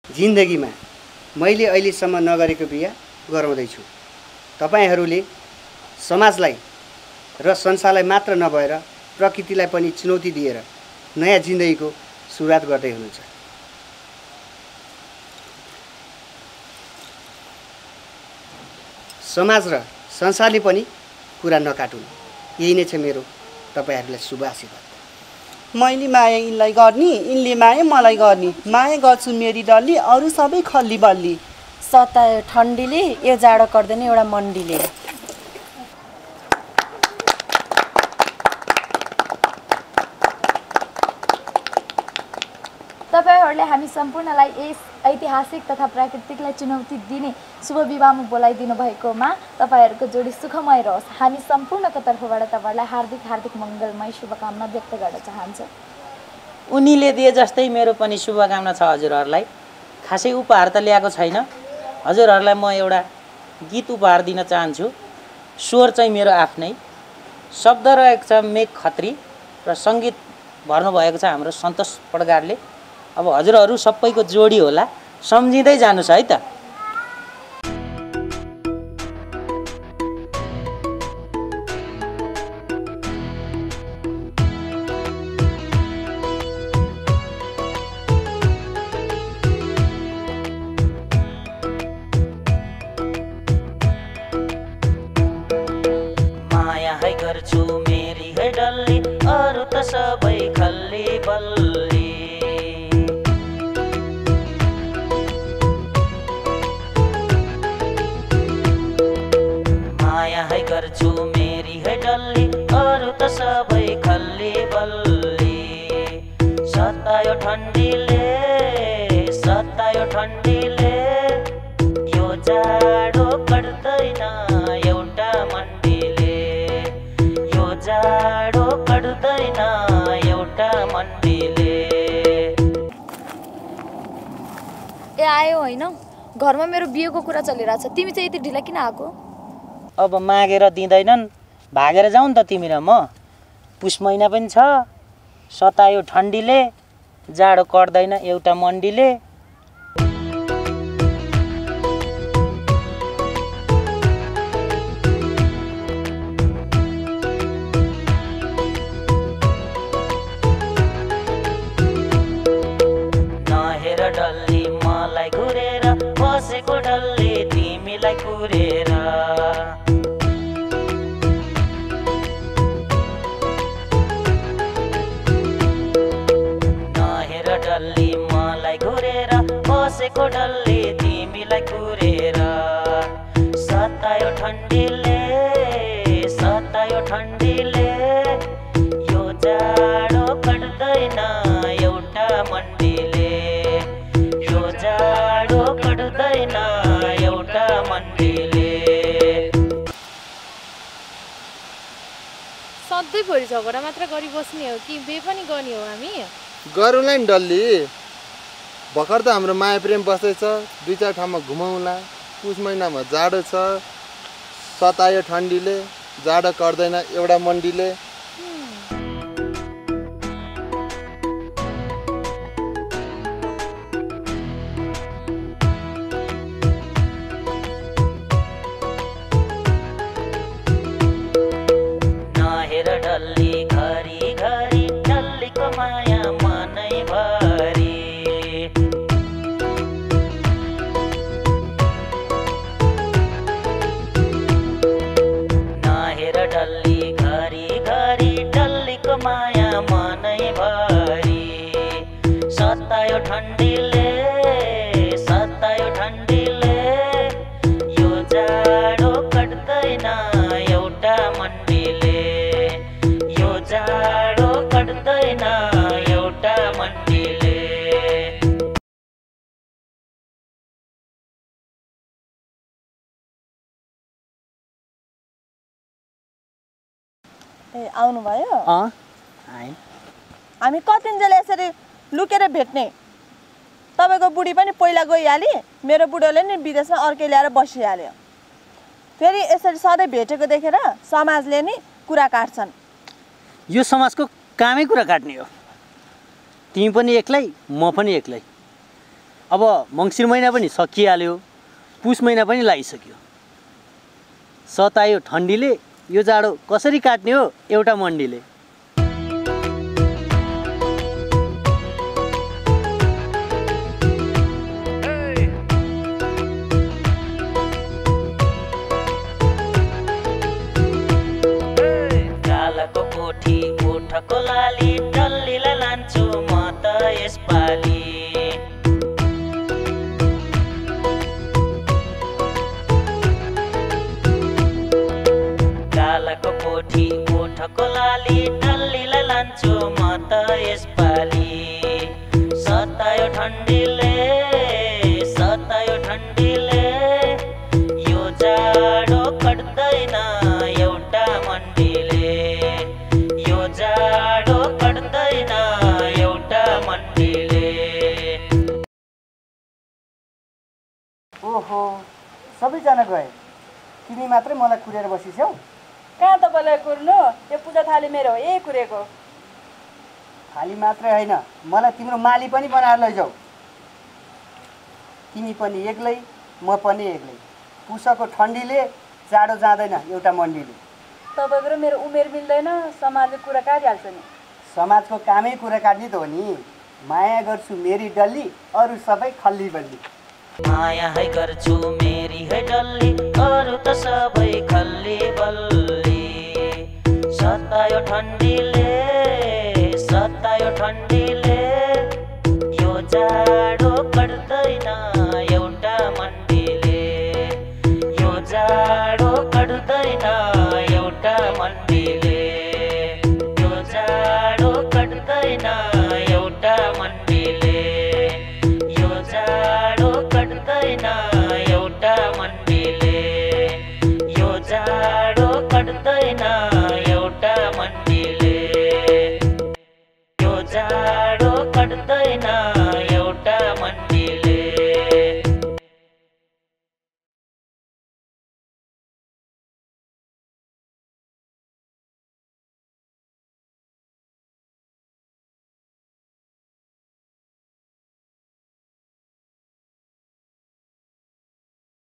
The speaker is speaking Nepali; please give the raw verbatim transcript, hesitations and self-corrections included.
जिन्दगीमा मैले अहिलेसम्म नगरेको बिहा गराउँदैछु। तपाईहरूले समाजलाई र संसारलाई मात्र नभएर प्रकृतिलाई पनि चुनौती दिएर नयाँ जिन्दगीको सुरुवात गर्दै हुनुहुन्छ। समाज र संसारले पनि कुरा नकाटुन्, यही नै छ मेरो तपाईहरूलाई शुभ आशीर्वाद। मैले माया यिनलाई गर्ने, यिनले माया मलाई गर्ने, माया गर्छु मेरी डल्ली, अरू सबै खल्ली बल्ली। सतायो ठन्डीले, यो जाडो गर्दैन एउटा मन्डीले। तपाईहरूले हामी सम्पूर्णलाई यस ऐतिहासिक तथा प्राकृतिकलाई चुनौती दिने शुभ विवाहमा बोलाइदिनु भएकोमा तपाईँहरूको जोडी सुखमय रहोस्। हामी सम्पूर्णको तर्फबाट तपाईँहरूलाई हार्दिक हार्दिक मङ्गलमय शुभकामना व्यक्त गर्न चाहन्छु। उनीले दिए जस्तै मेरो पनि शुभकामना छ हजुरहरूलाई। खासै उपहार त ल्याएको छैन, हजुरहरूलाई म एउटा गीत उपहार दिन चाहन्छु। स्वर चाहिँ मेरो आफ्नै, शब्द रहेको छ मेघ खत्री र सङ्गीत भर्नुभएको छ हाम्रो सन्तोष पडगारले। अब हजुरहरू सबैको जोडी होला, सम्झिँदै जानुहोस् है त। माया है गर्छु मेरी है डल्ली, अरू त सबै खल्ली बल्ली। गर्छु मेरी है डल्ली, अरू त सबै खल्ली बल्ली। सतायो ठन्डीले, सतायो ठन्डीले, यो जाडो कट्दैन एउटा मन्डीले, यो जाडो कट्दैन एउटा मन्डीले। ए आयो होइन, घरमा मेरो बिहेको कुरा चलिरहेछ, तिमी चाहिँ यति ढिला किन आएको? अब मागेर दिँदैनन्, भागेर जाउँ त तिमी र म। पुस महिना पनि छ, सतायो ठन्डीले, जाडो कट्दैन एउटा मन्डीले। नहेर डल्ली मलाई घुरेर, बसेको डल्ली तिमीलाई कुरेर। डल्ली मलाई घुरेर, बसेको डल्ली तिमीलाई कुरेर। सतायो ठन्डीले, सतायो ठन्डीले, यो जाडो कट्दैन एउटा मन्डीले, यो जाडो कट्दैन एउटा मन्डीले। सधैँभरि झगडा मात्र गरी बस्ने हो कि बे पनि गर्ने हो हामी? गरौँला नि डल्ली, भर्खर त हाम्रो माया प्रेम बस्दैछ, दुई चार ठाउँमा घुमाउला। पुस महिनामा जाडो छ, सतायो ठन्डीले, जाडो कट्दैन एउटा मन्डीले। नहेर डल्ली घरी घरी, डल्लीको माया मनै भरी। नहेर डल्ली घरी घरी, डल्लीको माया मनै भरी। सतायो ठन्डीले, सतायो ठन्डीले, यो जाडो कट्दैन एउटा मन्डीले, यो जाडो कट्दैन एउटा मन्डीले। ए आउनुभयो? अँ आएँ। हामी कतिन्जेल यसरी लुकेर भेट्ने? तपाईँको बुढी पनि पहिला गइहाली, मेरो बुढोले नि विदेशमा अर्कै ल्याएर बसिहाल्यो। फेरि यसरी सधैँ भेटेको देखेर समाजले नि कुरा काट्छन्। यो समाजको कामै कुरा काट्ने हो। तिमी पनि एक्लै, म पनि एक्लै। अब मङ्सिर महिना पनि सकिहाल्यो, पुस महिना पनि लागिसक्यो। सतायो ठन्डीले, यो जाडो कसरी काट्ने हो एउटा मन्डीले। कालाको कोठी ओठको लाली डल्लीलाई लान्छु म त यसपालि। कालाको कोठी ओठको लाली डल्लीलाई लान्छु म त यसपालि। सतायो ठन्डीले सतायो ठन्डीले, यो जाडो कट्दैन एउटा मन्डीले, यो जाडो कट्दैन एउटा मन्डीले। ओहो, सबैजना गए, तिमी मात्रै मलाई कुरेर बसिछौ। कहाँ तपाईँलाई कुर्नु, यो पूजा थाली मेरो हो, यही कुरेको। थाली मात्रै होइन, मलाई तिम्रो माली पनि बनाएर लैजाऊ। तिमी पनि एक्लै, म पनि एक्लै। पुसको ठन्डीले जाडो जाँदैन एउटा मन्डीले। तपाईँको र मेरो उमेर मिल्दैन, समाजले कुरा काटिहाल्छ नि। समाजको कामै कुरा काट्ने त हो नि। माया गर्छु मेरी डल्ली, अरू सबै खल्ली बल्ली। माया है गर्छु मेरी है डल्ली, अरू त सबै खल्ली बल्ली। सतायो ठन्डीले सतायो ठन्डीले, यो जाडो